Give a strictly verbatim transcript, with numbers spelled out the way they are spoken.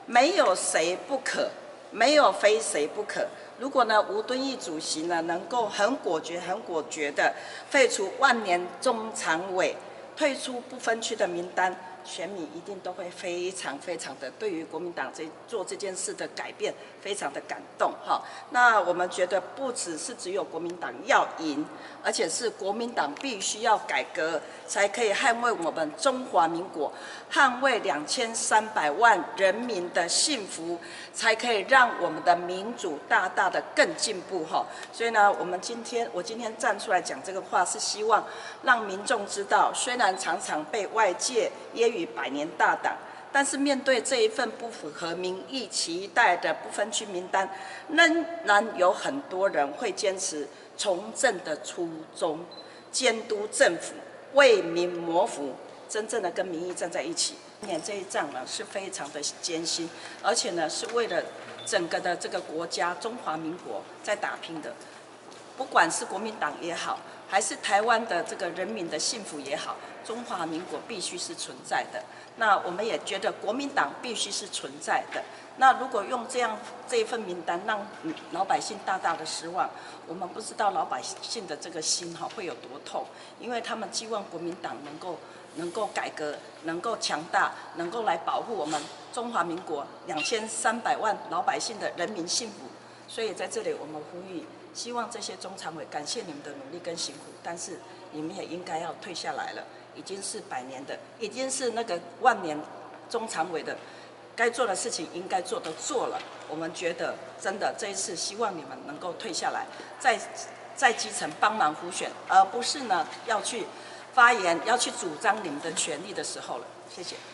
没有谁不可，没有非谁不可。如果呢，吴敦义主席呢能够很果决、很果决的废除万年中常委，退出不分区的名单，选民一定都会非常非常的对于国民党这做这件事的改变非常的感动哈。那我们觉得不只是只有国民党要赢，而且是国民党必须要改革，才可以捍卫我们中华民国，捍卫两千三百万人民的幸福，才可以让我们的民主大大的更进步哈。所以呢，我们今天我今天站出来讲这个话，是希望让民众知道，虽然常常被外界揶揄百年大党，但是面对这一份不符合民意期待的不分区名单，仍然有很多人会坚持从政的初衷，监督政府，为民谋福，真正的跟民意站在一起。今年这一仗呢是非常的艰辛，而且呢是为了整个的这个国家中华民国在打拼的。不管是国民党也好，还是台湾的这个人民的幸福也好，中华民国必须是存在的。那我们也觉得国民党必须是存在的。那如果用这样这一份名单让老百姓大大的失望，我们不知道老百姓的这个心哈会有多痛，因为他们希望国民党能够能够改革，能够强大，能够来保护我们中华民国两千三百万老百姓的人民幸福。所以在这里我们呼吁，希望这些中常委感谢你们的努力跟辛苦，但是你们也应该要退下来了，已经是百年的，已经是那个万年中常委的，该做的事情应该做的做了。我们觉得真的这一次希望你们能够退下来，在在基层帮忙辅选，而不是呢要去发言、要去主张你们的权利的时候了。谢谢。